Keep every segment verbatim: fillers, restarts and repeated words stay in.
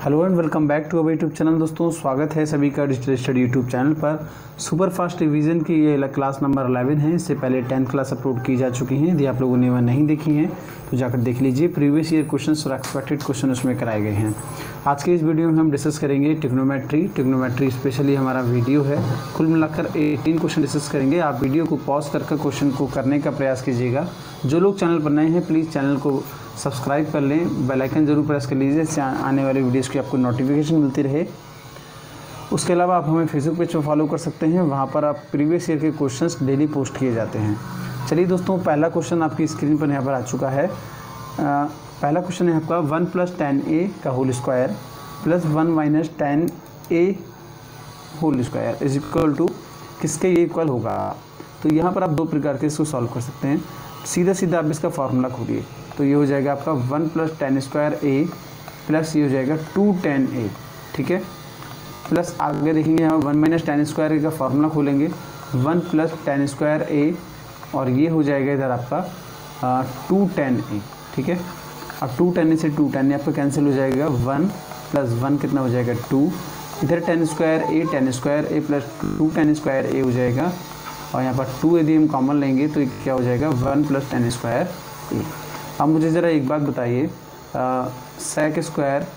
Hello and welcome back to our YouTube channel. दोस्तों स्वागत है सभी का डिजिटल स्टडी यूट्यूब चैनल पर। सुपर फास्ट रिवीजन की ये क्लास नंबर इलेवन है। इससे पहले टेंथ क्लास अपलोड की जा चुकी हैं। यदि आप लोगों ने वह नहीं देखी हैं तो जाकर देख लीजिए। प्रीवियस ईयर क्वेश्चंस और एक्सपेक्टेड क्वेश्चन उसमें कराए गए हैं। आज के इस वीडियो में हम डिस्कस करेंगे ट्रिग्नोमेट्री। ट्रिग्नोमेट्री स्पेशली हमारा वीडियो है। कुल मिलाकर एटीन क्वेश्चन डिस्कस करेंगे। आप वीडियो को पॉज करके क्वेश्चन को करने का प्रयास कीजिएगा। जो लोग चैनल पर नए हैं प्लीज़ चैनल को सब्सक्राइब कर लें, बेल आइकन जरूर प्रेस कर लीजिए, इससे आने वाले वीडियोस की आपको नोटिफिकेशन मिलती रहे। उसके अलावा आप हमें फेसबुक पेज पर फॉलो कर सकते हैं, वहाँ पर आप प्रीवियस ईयर के क्वेश्चंस डेली पोस्ट किए जाते हैं। चलिए दोस्तों, पहला क्वेश्चन आपकी स्क्रीन पर यहाँ पर आ चुका है। आ, पहला क्वेश्चन है आपका वन प्लस टेन ए का whole square plus one minus tan A whole square is equal to किसके ये इक्वल होगा। तो यहाँ पर आप दो प्रकार के इसको सॉल्व कर सकते हैं। सीधा सीधा आप इसका फार्मूला खोलिए तो ये हो जाएगा आपका one plus tan square A plus ये हो जाएगा टू टेन ए, ठीक है। प्लस आगे देखेंगे यहाँ one minus tan square A का फार्मूला खोलेंगे, one plus tan square A और ये हो जाएगा इधर आपका टू टेन ए, ठीक है। अब टू टेन ए से टू टेन ए आपका कैंसिल हो जाएगा, वन प्लस वन कितना हो जाएगा टू, इधर tan square A tan square A plus two tan square A हो जाएगा और यहाँ पर टू यदि हम कॉमन लेंगे तो क्या हो जाएगा one plus tan square A. अब मुझे ज़रा एक बात बताइए, sec square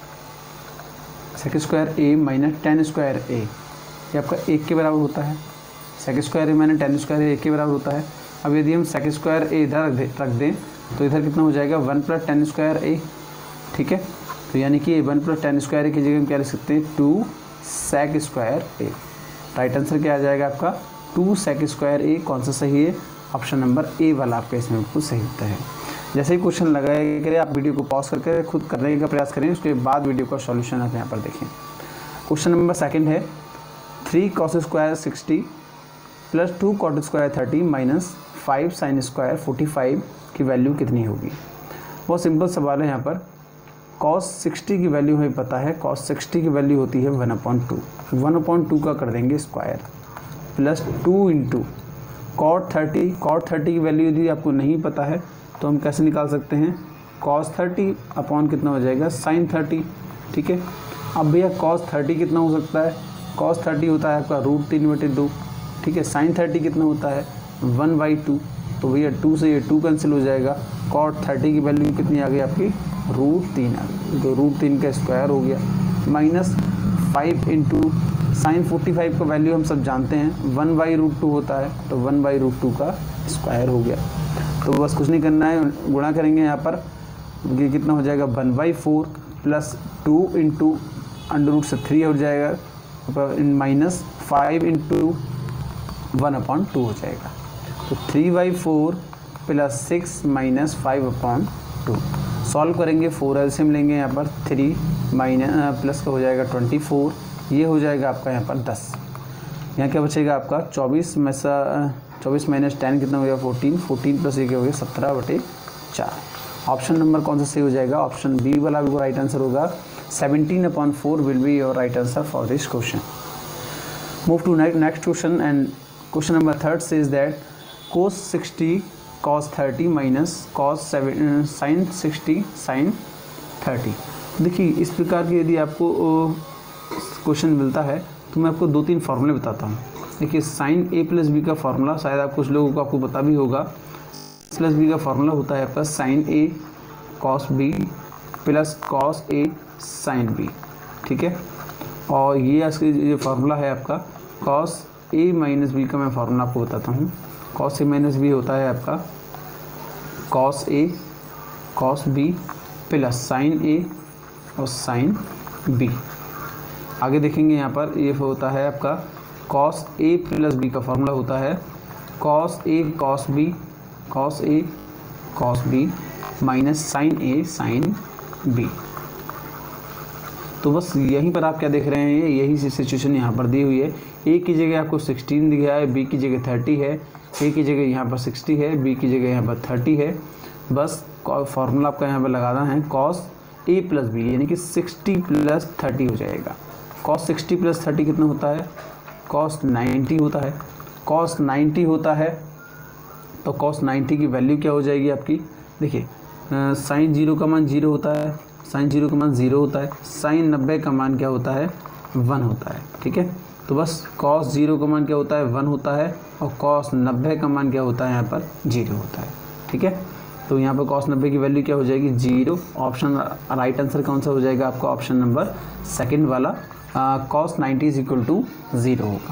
sec square A minus tan square A ये आपका एक के बराबर होता है। Sec square A minus tan square A एक के बराबर होता है। अब यदि हम सेक स्क्वायर ए इधर रख दे रख दें तो इधर कितना हो जाएगा one plus tan square A, ठीक है। तो यानी कि one plus tan square A की जगह हम क्या लिख सकते हैं two sec square A. Right answer क्या आ जाएगा आपका टू सेक स्क्वायर ए। कौन सा सही है? ऑप्शन नंबर ए वाला आपका इसमें बिल्कुल सही होता है। जैसे ही क्वेश्चन लगाया करें आप वीडियो को पॉज करके खुद करने का प्रयास करें, उसके बाद वीडियो का सॉल्यूशन आप यहाँ पर देखें। क्वेश्चन नंबर सेकंड है three cos square sixty plus two cot square thirty minus five sign square forty five की वैल्यू कितनी होगी। बहुत सिंपल सवाल है। यहाँ पर कॉस सिक्सटी की वैल्यू हमें पता है, कॉस सिक्सटी की वैल्यू होती है one upon two, one upon two का कर देंगे square plus two into cot thirty. Cot thirty की वैल्यू यदि आपको नहीं पता है तो हम कैसे निकाल सकते हैं, कॉस थर्टी अपॉन कितना हो जाएगा साइन थर्टी, ठीक है। अब भैया कॉस थर्टी कितना हो सकता है, कॉस थर्टी होता है आपका रूट तीन बटे दो, ठीक है। साइन थर्टी कितना होता है वन बाई टू, तो भैया टू से ये टू कैंसिल हो जाएगा। कॉट थर्टी की वैल्यू कितनी आ गई आपकी रूट तीन आ गई, तो रूट तीन का स्क्वायर हो गया minus five into sign forty five का वैल्यू हम सब जानते हैं वन बाई रूट टू होता है, तो वन बाई रूट टू का स्क्वायर हो गया। तो बस कुछ नहीं करना है, गुणा करेंगे यहाँ पर ये कितना हो जाएगा one by four plus two into under root से थ्री हो जाएगा इन minus five into one upon two हो जाएगा। तो three by four plus six minus five upon two. Solve करेंगे फोर एलसीएम लेंगे यहाँ पर थ्री माइनस प्लस का हो जाएगा ट्वेंटी फोर, ये हो जाएगा आपका यहाँ पर दस। यहाँ क्या बचेगा आपका चौबीस में सा चौबीस माइनस टेन कितना हो गया फोर्टीन, फोर्टीन प्लस एक हो गया सत्रह बटे चार। ऑप्शन नंबर कौन सा सही हो जाएगा, ऑप्शन बी वाला बिल्कुल राइट आंसर होगा। Seventeen upon four will be your right answer for this question. Move to next question and question number third says that cos sixty cos thirty minus cos seven sin sixty sin thirty. देखिए इस प्रकार की यदि आपको question मिलता है तो मैं आपको दो तीन फॉर्मूले बताता हूँ। देखिए साइन ए प्लस बी का फार्मूला शायद आप कुछ लोगों को आपको पता भी होगा। प्लस बी का फार्मूला होता है आपका sin A cos B plus cos A sign B, ठीक है। और ये ये फार्मूला है आपका कॉस ए माइनस बी का मैं फार्मूला आपको बताता हूँ। कॉस ए माइनस बी होता है आपका cos A cos B plus sin A और साइन बी। आगे देखेंगे यहाँ पर ये होता है आपका कॉस ए प्लस बी का फार्मूला होता है cos A cos B cos A cos B minus sin A sign B. तो बस यहीं पर आप क्या देख रहे हैं, यही सिचुएशन यहाँ पर दी हुई है। ए की जगह आपको सिक्सटीन दिया है, बी की जगह थर्टी है, ए की जगह यहाँ पर सिक्सटी है, बी की जगह यहाँ पर थर्टी है। बस फार्मूला आपका यहाँ पर लगाना है कॉस ए प्लस बी, यानी कि सिक्सटी प्लस थर्टी हो जाएगा। कॉस सिक्सटी प्लस थर्टी कितना होता है, कॉस नाइन्टी होता है। कॉस नाइन्टी होता है तो कॉस नाइन्टी की वैल्यू क्या हो जाएगी आपकी, देखिए साइन जीरो का मान जीरो होता है, साइन जीरो का मान ज़ीरो होता है, साइन नब्बे का मान क्या होता है, वन होता है। ठीक है, तो बस कॉस जीरो का मान क्या होता है, वन होता है, और कॉस नब्बे का मान क्या होता है, यहाँ पर जीरो होता है। ठीक है, तो यहाँ पर कॉस नब्बे की वैल्यू क्या हो जाएगी, जीरो। ऑप्शन राइट आंसर कौन सा हो जाएगा आपका, ऑप्शन नंबर सेकंड वाला, cos ninety is equal to zero होगा।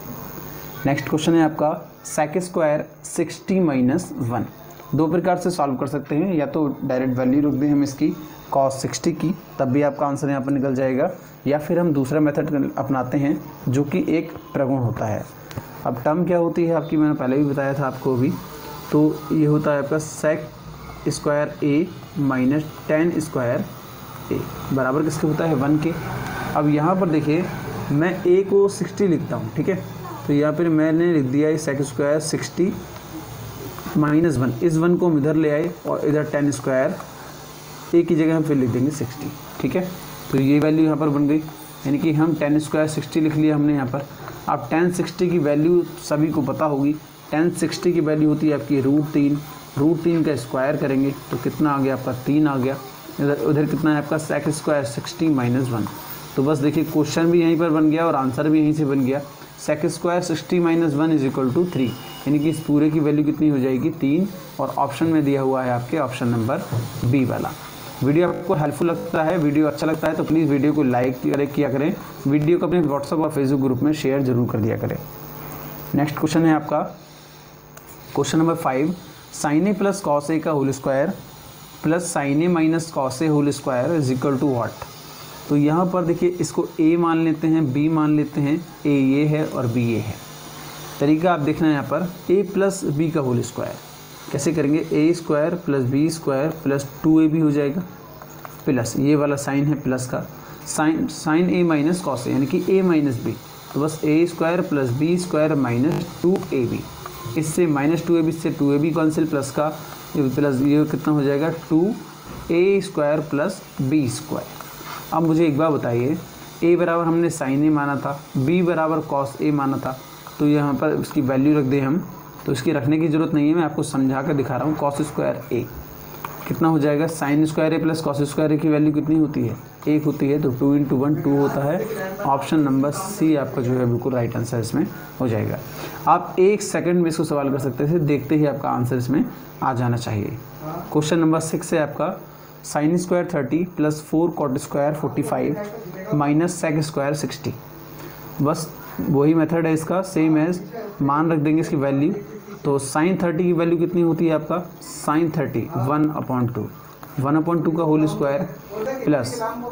नेक्स्ट क्वेश्चन है आपका sec square sixty minus one. दो प्रकार से सॉल्व कर सकते हैं, या तो डायरेक्ट वैल्यू रख दें हम इसकी कॉस सिक्सटी की, तब भी आपका आंसर यहाँ पर निकल जाएगा, या फिर हम दूसरा मेथड अपनाते हैं जो कि एक प्रगुण होता है। अब टर्म क्या होती है आपकी, मैंने पहले भी बताया था आपको भी, तो ये होता है आपका sec square A minus tan square A बराबर किसके होता है, वन के। अब यहाँ पर देखिए मैं ए को सिक्सटी लिखता हूँ। ठीक है, तो यहाँ पर मैंने लिख दिया है sec square sixty minus one, इस वन को हम इधर ले आए और इधर टेन स्क्वायर ए की जगह हम फिर लिख देंगे सिक्सटी। ठीक है, तो ये वैल्यू यहाँ पर बन गई, यानी कि हम टेन स्क्वायर सिक्सटी लिख लिया हमने यहाँ पर। अब टेन सिक्सटी की वैल्यू सभी को पता होगी, टेन सिक्सटी की वैल्यू होती है आपकी रूट तीन, रूट तीन का स्क्वायर करेंगे तो कितना आ गया आपका, तीन आ गया। इधर उधर कितना है आपका, sec square sixty minus one. तो बस देखिए क्वेश्चन भी यहीं पर बन गया और आंसर भी यहीं से बन गया। Sec square sixty minus one is equal to three, यानी कि इस पूरे की वैल्यू कितनी हो जाएगी, तीन, और ऑप्शन में दिया हुआ है आपके ऑप्शन नंबर बी वाला। वीडियो आपको हेल्पफुल लगता है, वीडियो अच्छा लगता है तो प्लीज़ वीडियो को लाइक किया करें, वीडियो को अपने व्हाट्सएप और फेसबुक ग्रुप में शेयर जरूर कर दिया करें। नेक्स्ट क्वेश्चन है आपका question number five, sin A plus cos A का whole square plus sin A minus cos A whole square is equal to what. तो यहाँ पर देखिए इसको ए मान लेते हैं, बी मान लेते हैं, ए ये है और बी ये है। तरीका आप देखना है यहाँ पर, ए प्लस बी का होल स्क्वायर कैसे करेंगे, A square plus B square plus two A B हो जाएगा, प्लस ये वाला साइन है प्लस का, sin sin A minus cos A यानी कि ए माइनस बी, तो बस A square plus B square minus two A B, इससे माइनस टू ए बी से two A B cancel, plus का प्लस ये कितना हो जाएगा, to A square plus B square. अब मुझे एक बार बताइए, ए बराबर हमने साइन ए माना था, बी बराबर कॉस ए माना था, तो यहाँ पर इसकी वैल्यू रख दें हम, तो इसकी रखने की ज़रूरत नहीं है, मैं आपको समझा कर दिखा रहा हूँ। कॉस स्क्वायर ए कितना हो जाएगा, sign square A plus cos square A की वैल्यू कितनी होती है, एक होती है, तो टू इंटू वन टू होता है। ऑप्शन नंबर सी आपका जो है बिल्कुल राइट आंसर इसमें हो जाएगा। आप एक सेकंड में इसको सवाल कर सकते थे, देखते ही आपका आंसर इसमें आ जाना चाहिए। क्वेश्चन नंबर सिक्स है आपका, sin square thirty plus four cot square forty five minus sec square sixty. बस वही मेथड है इसका, सेम एज मान रख देंगे इसकी वैल्यू। तो साइन थर्टी की वैल्यू कितनी होती है आपका, sin thirty one upon two, one upon two का whole square plus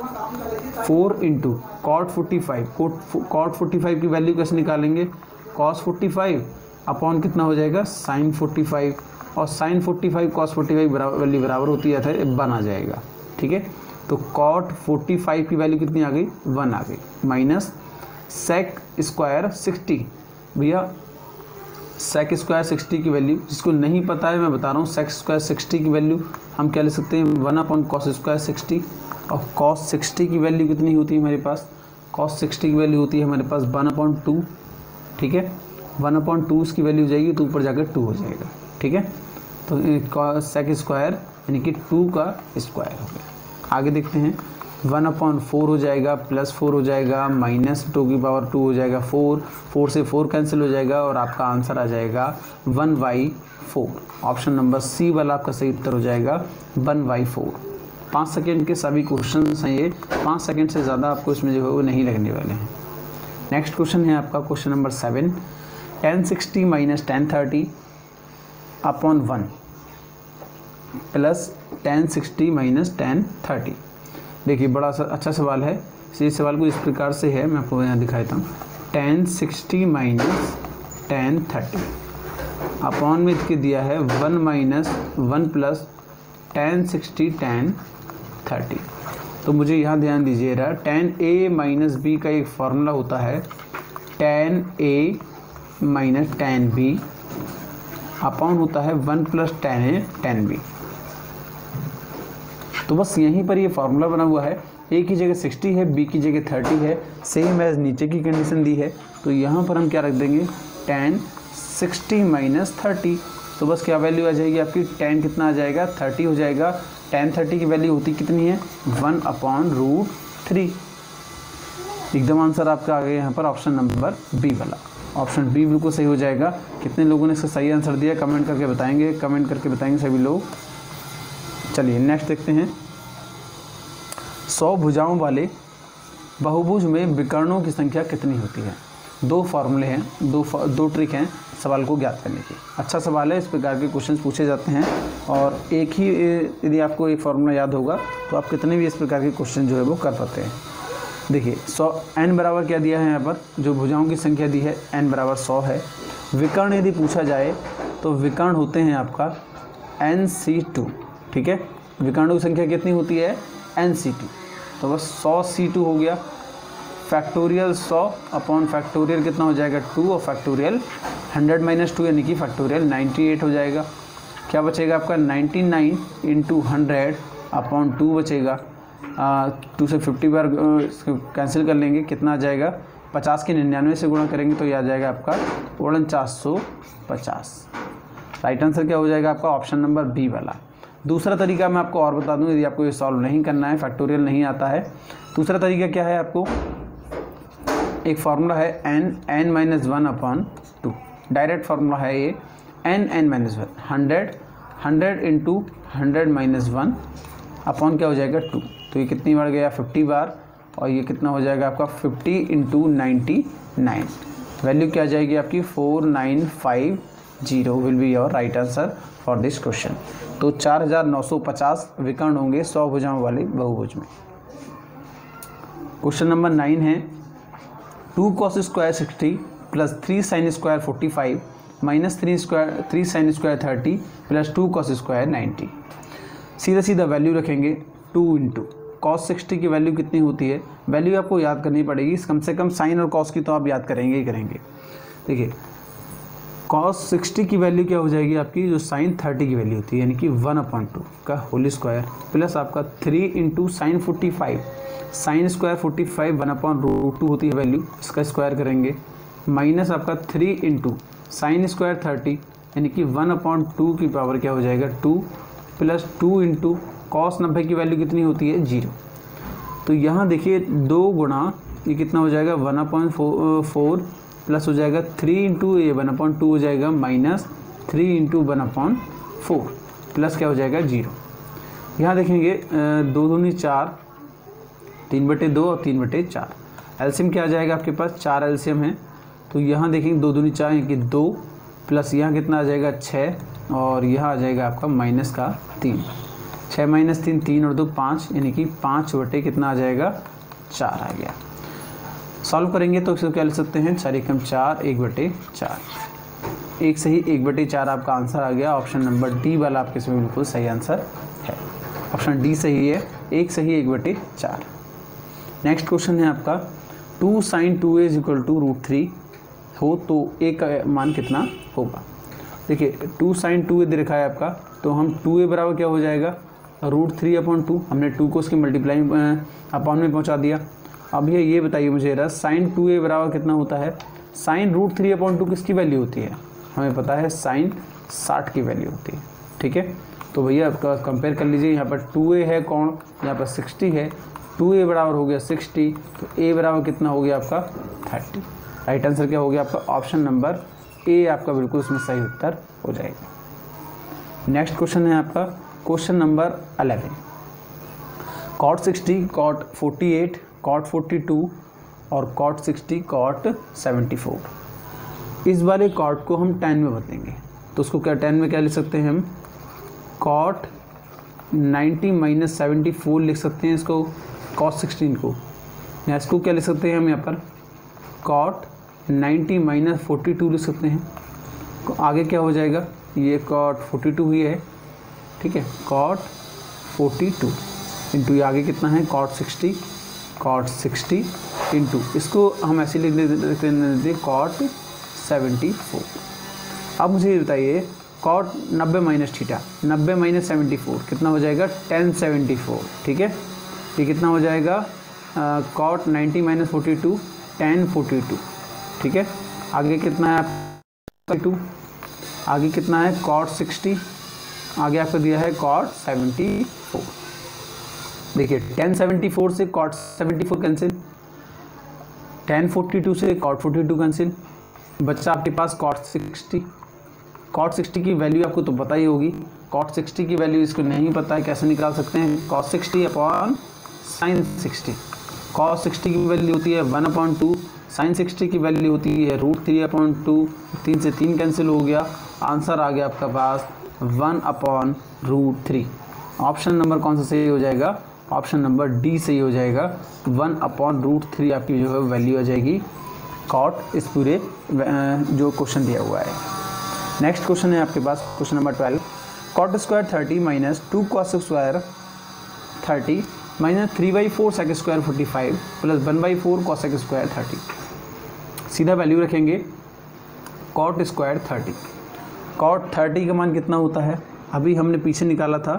four into cot forty five, cot forty five की वैल्यू कैसे निकालेंगे, कॉस फोर्टी फाइव अपॉन कितना हो जाएगा, साइन फोर्टी फाइव, और sin forty five cos forty five value बराबर होती है वन आ जाएगा। ठीक है, तो कॉट फोर्टी फाइव की वैल्यू कितनी आ गई, वन आ गई, माइनस सेक स्क्वायर सिक्सटी। भैया सेक स्क्वायर सिक्सटी की वैल्यू जिसको नहीं पता है मैं बता रहा हूँ, सेक स्क्वायर सिक्सटी की वैल्यू हम क्या ले सकते हैं, one upon cos square sixty, और कॉस सिक्सटी की वैल्यू कितनी होती है हमारे पास, कॉस सिक्सटी की वैल्यू होती है हमारे पास वन अपॉन टू। ठीक है, वन अपॉन टू इसकी वैल्यू हो जाएगी, तो ऊपर जाकर टू हो जाएगा। ठीक है, तो सेक स्क्वायर यानी कि टू का स्क्वायर हो गया। आगे देखते हैं, वन अपॉन फोर हो जाएगा, प्लस फोर हो जाएगा, माइनस टू की पावर टू हो जाएगा, फोर, फोर से फोर कैंसिल हो जाएगा, और आपका आंसर आ जाएगा one by four. Option number C वाला आपका सही उत्तर हो जाएगा वन बाई फोर। पाँच सेकेंड के सभी क्वेश्चन हैं ये, पाँच सेकेंड से ज़्यादा आपको इसमें जो है वो नहीं लगने वाले हैं। नेक्स्ट क्वेश्चन है आपका question number seven, tan sixty minus tan thirty upon one plus tan sixty minus tan thirty. देखिए बड़ा सा अच्छा सवाल है, इस सवाल को इस प्रकार से है, मैं आपको यहाँ दिखाता हूँ, tan sixty minus tan thirty upon में इसके दिया है one minus one plus tan sixty tan thirty. तो मुझे यहाँ ध्यान दीजिएगा, टेन ए माइनस बी का एक फॉर्मूला होता है, tan A minus tan B upon होता है one plus tan A tan B. तो बस यहीं पर ये फार्मूला बना हुआ है, ए की जगह सिक्सटी है, बी की जगह थर्टी है, सेम एज नीचे की कंडीशन दी है, तो यहाँ पर हम क्या रख देंगे, टेन सिक्सटी माइनस थर्टी। तो बस क्या वैल्यू आ जाएगी आपकी, टेन कितना आ जाएगा, थर्टी हो जाएगा, टेन थर्टी की वैल्यू होती कितनी है, वन अपॉन रूट थ्री। एकदम आंसर आपका आ गया यहाँ पर ऑप्शन नंबर बी वाला। ऑप्शन बी बिल्कुल सही हो जाएगा। कितने लोगों ने इसका सही आंसर दिया कमेंट करके बताएंगे, कमेंट करके बताएंगे सभी लोग। चलिए नेक्स्ट देखते हैं। सौ भुजाओं वाले बहुभुज में विकर्णों की संख्या कितनी होती है। दो फार्मूले हैं, दो दो ट्रिक हैं सवाल को ज्ञात करने की। अच्छा सवाल है, इस प्रकार के क्वेश्चंस पूछे जाते हैं और एक ही यदि आपको एक फार्मूला याद होगा तो आप कितने भी इस प्रकार के क्वेश्चन जो है वो कर पाते हैं। देखिए सौ एन बराबर क्या दिया है यहाँ पर, जो भुजाओं की संख्या दी है एन बराबर सौ है। विकर्ण यदि पूछा जाए तो विकर्ण होते हैं आपका एन सी टू, ठीक है। विकर्णों की संख्या कितनी होती है, एन सी टू, तो बस सौ सी टू हो गया। फैक्टोरियल सौ अपॉन फैक्टोरियल कितना हो जाएगा टू, और फैक्टोरियल हंड्रेड माइनस टू यानी कि फैक्टोरियल नाइन्टी एट हो जाएगा। क्या बचेगा आपका ninety nine into hundred upon two बचेगा। टू से फिफ्टी बार कैंसिल कर लेंगे, कितना आ जाएगा, पचास के निन्यानवे से गुणा करेंगे तो यह आ जाएगा आपका उनचास सौ पचास। राइट आंसर क्या हो जाएगा आपका ऑप्शन नंबर बी वाला। दूसरा तरीका मैं आपको और बता दूं, यदि आपको ये सॉल्व नहीं करना है, फैक्टोरियल नहीं आता है, दूसरा तरीका क्या है, आपको एक फार्मूला है n n minus one upon two. Direct formula है ये, n n minus one, hundred hundred into hundred minus one upon क्या हो जाएगा टू। तो ये कितनी बार गया, फिफ्टी बार, और ये कितना हो जाएगा आपका fifty into ninety nine. Value क्या आ जाएगी आपकी four nine five zero will be your right answer for this question. तो चार हज़ार नौ सौ पचास विकर्ण होंगे सौ भुजाओं वाले बहुभुज में। क्वेश्चन नंबर नाइन है, two cos square sixty plus three sine square forty five minus three square three sine square thirty plus two cos square ninety. सीधा सीधा वैल्यू रखेंगे, टू इंटू कॉस सिक्सटी की वैल्यू कितनी होती है, value आपको याद करनी पड़ेगी, कम से कम साइन और कॉस की तो आप याद करेंगे ही करेंगे। देखिए कॉस सिक्सटी की वैल्यू क्या हो जाएगी आपकी, जो साइन थर्टी की वैल्यू होती है, यानी कि वन अपॉइंट टू का होल स्क्वायर प्लस आपका three into sign forty five, sign square forty five one upon root two होती है वैल्यू, इसका स्क्वायर करेंगे, माइनस आपका three into sine square thirty यानी कि वन अपॉइंट टू की पावर क्या हो जाएगा two, plus two into cos नब्बे की वैल्यू कितनी होती है जीरो। तो यहाँ देखिए दो गुणा ये कितना हो जाएगा वन अपॉइंट फोर प्लस हो जाएगा थ्री इंटू ये वन अपॉइंट टू हो जाएगा minus three into one upon four plus क्या हो जाएगा जीरो। यहाँ देखेंगे दो दूनी चार, तीन बटे दो और तीन बटे चार, एलसीएम क्या आ जाएगा आपके पास, चार एलसीएम है। तो यहाँ देखेंगे दो दूनी चार यानी कि दो, प्लस यहाँ कितना आ जाएगा छः, और यहाँ आ जाएगा आपका माइनस का तीन, छः माइनस तीन, तीन और दो पाँच, यानी कि पाँच बटे कितना आ जाएगा चार आ गया। सॉल्व करेंगे तो इसको क्या लिख सकते हैं, चार एकम चार, एक बटे चार, एक सही एक बटे चार आपका आंसर आ गया। ऑप्शन नंबर डी वाला आपके इसमें बिल्कुल सही आंसर है, ऑप्शन डी सही है, एक सही एक बटे चार। नेक्स्ट क्वेश्चन है आपका, two sine two A is equal to root three हो तो ए का मान कितना होगा। देखिए टू साइन टू ए दे रखा है आपका, तो हम टू ए बराबर क्या हो जाएगा रूट थ्री अपॉन टू, हमने टू को उसकी मल्टीप्लाई अपॉन में पहुँचा दिया। अब ये ये बताइए मुझे रहा साइन टू ए बराबर कितना होता है, sine root three upon two किसकी वैल्यू होती है, हमें पता है साइन साठ की वैल्यू होती है, ठीक है। तो भैया आपका कंपेयर कर लीजिए, यहाँ पर टू ए है कौन, यहाँ पर सिक्सटी है, टू ए बराबर हो गया सिक्सटी, तो ए बराबर कितना हो गया आपका थर्टी। राइट आंसर क्या हो गया आपका ऑप्शन नंबर ए आपका बिल्कुल इसमें सही उत्तर हो जाएगा। नेक्स्ट क्वेश्चन है आपका question number eleven, cot sixty cot forty eight cot forty two और cot sixty cot seventy four. इस वाले कॉट को हम टेन में बदलेंगे, तो उसको क्या टेन में क्या लिख सकते हैं हम, cot ninety minus seventy four लिख सकते हैं इसको, कॉट सिक्सटीन को, या इसको क्या लिख सकते हैं हम यहाँ पर cot ninety minus forty two लिख सकते हैं। तो आगे क्या हो जाएगा, ये कॉट फोर्टी टू ही है, ठीक है, कॉट फोर्टी टू इंटू ये आगे कितना है cot sixty, cot sixty into इसको हम ऐसे लिख देते कॉट सेवेंटी फोर। अब मुझे ये बताइए कॉट नब्बे माइनस थीटा, नब्बे माइनस सेवेंटी फोर कितना हो जाएगा टेन सेवेंटी फोर, ठीक है। ये कितना हो जाएगा cot ninety minus forty two, tan forty two, ठीक है। आगे कितना है टू, आगे कितना है कॉट सिक्सटी, आगे आपको दिया है कॉट सेवेंटी फोर। देखिए टेन सेवेंटी फोर से cot seventy four cancel, tan forty two से कॉट फोर्टी टू कैंसिल, बच्चा आपके पास कॉट सिक्सटी। कॉट सिक्सटी की वैल्यू आपको तो पता ही होगी, कॉट सिक्सटी की वैल्यू इसको नहीं पता है, कैसे निकाल सकते हैं? Cot sixty upon sine sixty. Cot sixty की वैल्यू होती है one upon two, sine sixty की वैल्यू होती है रूट थ्री अपॉन टू। तीन से तीन कैंसिल हो गया, आंसर आ गया आपका पास one upon root three. Option number कौन सा सही हो जाएगा? ऑप्शन नंबर डी सही हो जाएगा। वन अपॉन रूट थ्री आपकी जो है वैल्यू आ जाएगी कॉट इस पूरे जो क्वेश्चन दिया हुआ है। नेक्स्ट क्वेश्चन है आपके पास question number twelve. Cot square thirty minus two cos square thirty minus three by four sec square forty five plus one by four cosec square thirty. सीधा वैल्यू रखेंगे cot square thirty. Cot thirty का मान कितना होता है? अभी हमने पीछे निकाला था,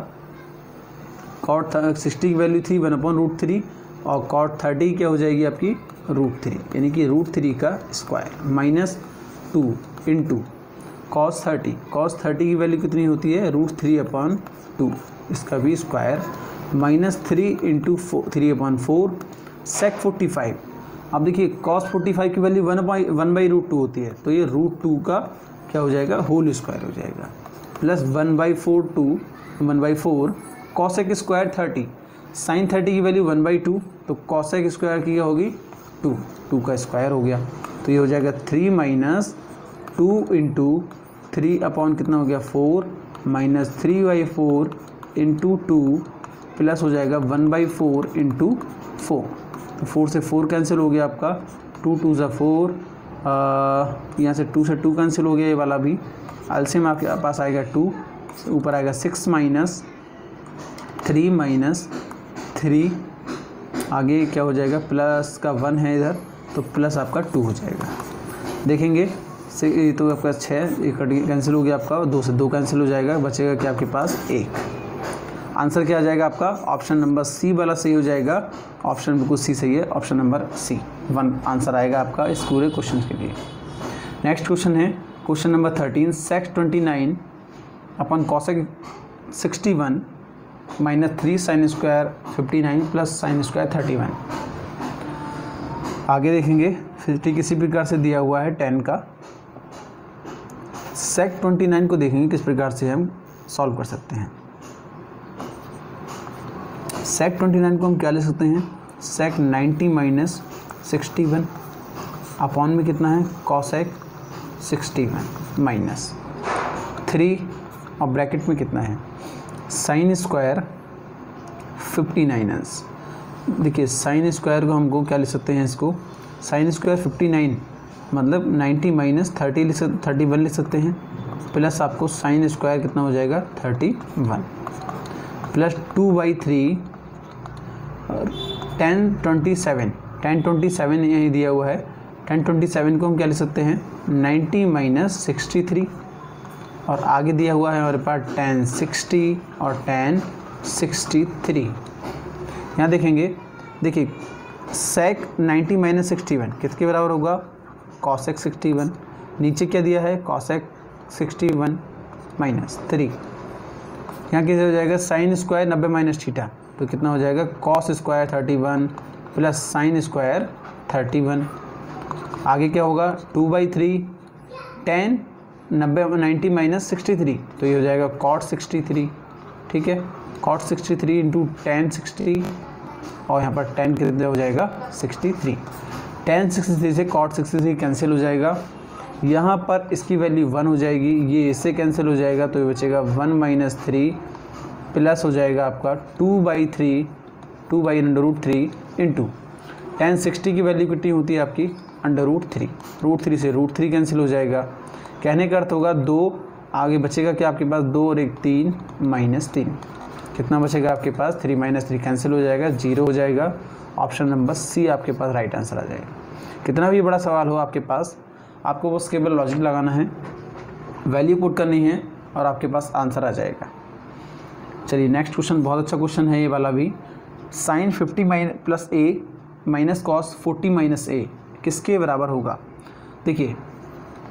कॉट सिक्सटी की वैल्यू थी वन अपॉन रूट थ्री, और कॉट थर्टी क्या हो जाएगी आपकी रूट थ्री, यानी कि रूट थ्री का square minus two into cos thirty. Cos thirty की वैल्यू कितनी होती है? रूट थ्री अपॉन टू, इसका भी square minus three into three upon four sec forty five. अब देखिए कॉस फोर्टी फाइव की value one by one by root two होती है, तो ये रूट टू का क्या हो जाएगा? होल स्क्वायर हो जाएगा, plus one by four two one by four cosec square thirty. Sine thirty की वैल्यू वन बाई टू, तो कॉसेक स्क्वायर की क्या होगी? टू, टू का स्क्वायर हो गया, तो ये हो जाएगा three minus two into three upon कितना हो गया? Four minus three by four into two plus हो जाएगा one by four into four. तो फोर से फोर कैंसिल हो गया आपका, टू टू ज़ा फोर, यहाँ से टू से टू कैंसिल हो गया, ये वाला भी एलसीएम आपके पास आएगा टू, ऊपर आएगा six minus three minus three, आगे क्या हो जाएगा? प्लस का वन है इधर, तो प्लस आपका टू हो जाएगा। देखेंगे से तो आपका छः एक कैंसिल हो गया आपका, दो से दो कैंसिल हो जाएगा, बचेगा क्या आपके पास? एक। आंसर क्या आ जाएगा आपका? ऑप्शन नंबर सी वाला सही हो जाएगा। ऑप्शन बिल्कुल सी सही है, option number C one answer आएगा आपका इस पूरे क्वेश्चन के लिए। नेक्स्ट क्वेश्चन है question number thirteen. Sec twenty nine upon cosec sixty one minus three sine square fifty nine plus sine square thirty one. आगे देखेंगे फिर ठीक इसी प्रकार से दिया हुआ है टेन का। सेक ट्वेंटी नाइन को देखेंगे किस प्रकार से हम सॉल्व कर सकते हैं। सेक ट्वेंटी नाइन को हम क्या ले सकते हैं? Sec ninety minus sixty one upon में कितना है? Cosec sixty one minus three, और ब्रैकेट में कितना है? साइन स्क्वायर फिफ्टी नाइन अंश। देखिए साइन स्क्वायर को हमको क्या ले सकते हैं? इसको साइन स्क्वायर फिफ्टी नाइन मतलब नाइन्टी माइनस थर्टी लिख सकते थर्टी वन लिख सकते हैं, प्लस आपको साइन स्क्वायर कितना हो जाएगा? Thirty one plus two by three tan twenty seven. Tan twenty seven यही दिया हुआ है, टेन ट्वेंटी सेवन को हम क्या ले सकते हैं? नाइन्टी माइनस सिक्सटी थ्री, और आगे दिया हुआ है हमारे पास टेन सिक्सटी और टेन सिक्सटी थ्री। यहाँ देखेंगे, देखिए sec ninety minus sixty one किसके बराबर होगा? Cosec sixty one. नीचे क्या दिया है? Cosec sixty one minus three. यहाँ कैसे हो जाएगा? साइन स्क्वायर नब्बे माइनस थीटा, तो कितना हो जाएगा? Cos square thirty one plus sine square thirty one. आगे क्या होगा? टू बाई थ्री टेन नब्बे नाइन्टी माइनस सिक्सटी थ्री, तो ये हो जाएगा कॉट सिक्सटी थ्री। ठीक है, cot sixty three into tan sixty, और यहाँ पर टेन कितना हो जाएगा? Sixty three. Tan sixty three से कॉट सिक्सटी थ्री कैंसिल हो जाएगा, यहाँ पर इसकी वैल्यू वन हो जाएगी, ये इससे कैंसिल हो जाएगा, तो ये बचेगा वन माइनस थ्री प्लस हो जाएगा आपका two by three two by under root three into tan sixty की वैल्यू कितनी होती है आपकी? Under root three. Root three से रूट थ्री कैंसिल हो जाएगा, कहने का अर्थ होगा दो, आगे बचेगा क्या आपके पास? दो और एक तीन माइनस तीन, कितना बचेगा आपके पास? थ्री माइनस थ्री कैंसिल हो जाएगा, जीरो हो जाएगा। ऑप्शन नंबर सी आपके पास राइट आंसर आ जाएगा। कितना भी बड़ा सवाल हो आपके पास, आपको बस केवल लॉजिक लगाना है, वैल्यू पुट करनी है, और आपके पास आंसर आ जाएगा। चलिए नेक्स्ट क्वेश्चन बहुत अच्छा क्वेश्चन है ये वाला भी। Sine fifty minus plus A minus cos forty minus A किसके बराबर होगा? देखिए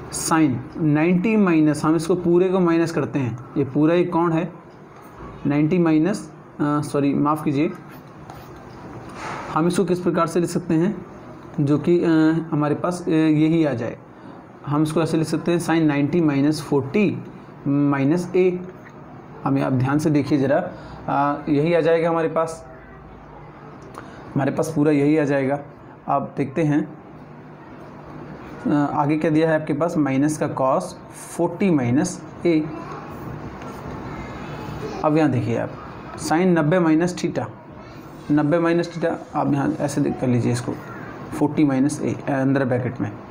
साइन नाइन्टी माइनस, हम इसको पूरे को माइनस करते हैं, ये पूरा एक कौन है नाइन्टी माइनस सॉरी माफ़ कीजिए, हम इसको किस प्रकार से लिख सकते हैं जो कि हमारे पास यही आ जाए, हम इसको ऐसे लिख सकते हैं sine ninety minus forty minus A. हमें आप ध्यान से देखिए ज़रा, यही आ जाएगा हमारे पास, हमारे पास पूरा यही आ जाएगा। आप देखते हैं आगे क्या दिया है आपके पास, माइनस का कॉस फोर्टी माइनस ए। अब यहाँ देखिए आप साइन नब्बे माइनस थीटा, नब्बे माइनस थीटा आप यहाँ ऐसे कर लीजिए इसको, फोर्टी माइनस ए अंदर ब्रैकेट में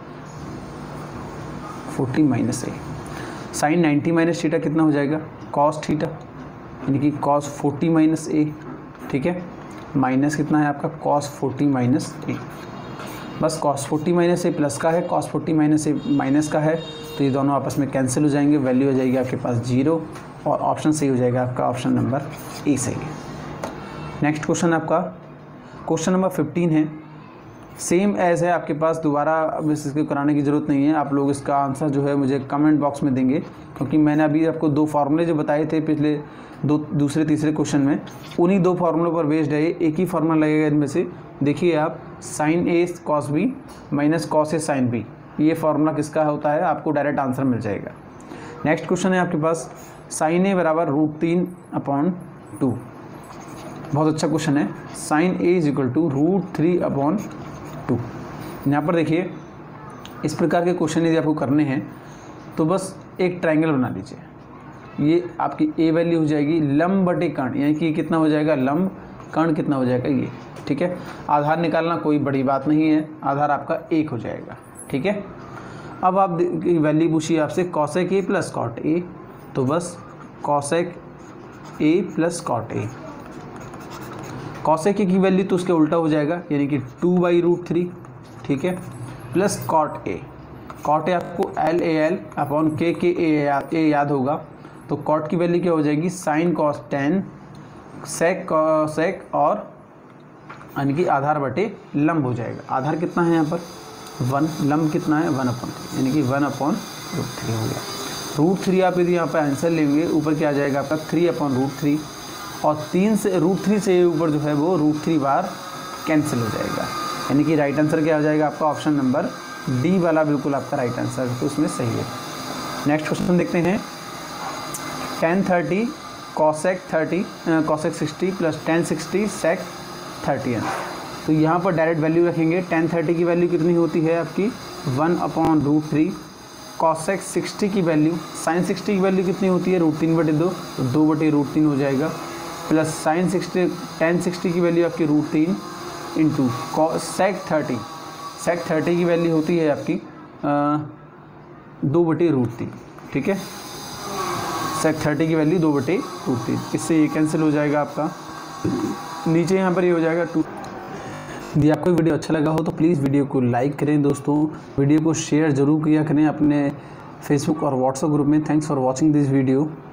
forty minus A. Sine ninety minus theta कितना हो जाएगा, कॉस थीटा, यानी कि कॉस फोर्टी माइनस ए, ठीक है, माइनस कितना है आपका कॉस फोर्टी माइनस ए। बस cos forty minus A plus का है, cos forty minus A minus का है, तो ये दोनों आपस में कैंसिल हो जाएंगे, वैल्यू हो जाएगी आपके पास जीरो, और ऑप्शन सही हो जाएगा आपका, ऑप्शन नंबर ए सही है। नेक्स्ट क्वेश्चन आपका क्वेश्चन नंबर फिफ्टीन है, सेम एज है आपके पास, दोबारा अब इसके कराने की ज़रूरत नहीं है, आप लोग इसका आंसर जो है मुझे कमेंट बॉक्स में देंगे, क्योंकि मैंने अभी आपको दो फार्मूले जो बताए थे पिछले दो दूसरे तीसरे क्वेश्चन में, उन्हीं दो फार्मूलों पर बेस्ड है, एक ही फार्मूला लगेगा इनमें से। देखिए आप sine A cos B minus cos A sign B, ये फार्मूला किसका होता है, आपको डायरेक्ट आंसर मिल जाएगा। नेक्स्ट क्वेश्चन है आपके पास साइन ए बराबर रूट तीन अपॉन टू, बहुत अच्छा क्वेश्चन है, sine A is equal to root three upon two. यहाँ पर देखिए इस प्रकार के क्वेश्चन यदि आपको करने हैं तो बस एक ट्रायंगल बना लीजिए, ये आपकी ए वैल्यू हो जाएगी लंब बटे कर्ण, यानी कि कितना हो जाएगा लंब, कर्ण कितना हो जाएगा ये, ठीक है। आधार निकालना कोई बड़ी बात नहीं है, आधार आपका एक हो जाएगा, ठीक है। अब आप वैल्यू पूछिए आपसे cosec A plus cot A, तो बस cosec A plus cot A, cosec A की वैल्यू तो उसके उल्टा हो जाएगा, यानी कि टू बाई रूट थ्री, ठीक है, plus cot A, cot A आपको एल ए एल अपॉन के के ए याद होगा, तो कॉट की वैल्यू क्या हो जाएगी sin cos tan sec cosec और यानी कि आधार बटे लंब हो जाएगा। आधार कितना है यहाँ पर वन, लंब कितना है वन अपॉन थ्री, यानी कि वन अपॉन रूट थ्री हो गया। रूट थ्री आप यदि यहाँ पर आंसर लेंगे ऊपर क्या आ जाएगा आपका थ्री अपॉन रूट थ्री, और तीन से रूट थ्री से ऊपर जो है वो रूट थ्री बार कैंसिल हो जाएगा, यानी कि राइट आंसर क्या हो जाएगा आपका ऑप्शन नंबर डी वाला बिल्कुल आपका राइट आंसर, तो उसमें सही है। नेक्स्ट क्वेश्चन देखते हैं, tan thirty cosec thirty cosec sixty plus tan sixty sec thirty एन, तो यहाँ पर डायरेक्ट वैल्यू रखेंगे। टेन थर्टी की वैल्यू कितनी होती है आपकी one upon root three, cosec sixty की वैल्यू, साइन सिक्सटी की वैल्यू कितनी होती है रूट तीन बटे दो, तो दो बटे रूट तीन हो जाएगा, plus sin sixty tan sixty की वैल्यू आपकी रूट तीन into sec thirty, sec thirty की वैल्यू होती है आपकी आ, दो बटे रूट तीन, ठीक है, सेक थर्टी की वैल्यू दो बटे रूट तीन, इससे ये कैंसिल हो जाएगा आपका, नीचे यहाँ पर ये हो जाएगा टू। यदि आपको वीडियो अच्छा लगा हो तो प्लीज़ वीडियो को लाइक करें दोस्तों, वीडियो को शेयर ज़रूर किया करें अपने फेसबुक और व्हाट्सएप ग्रुप में। Thanks for watching this video.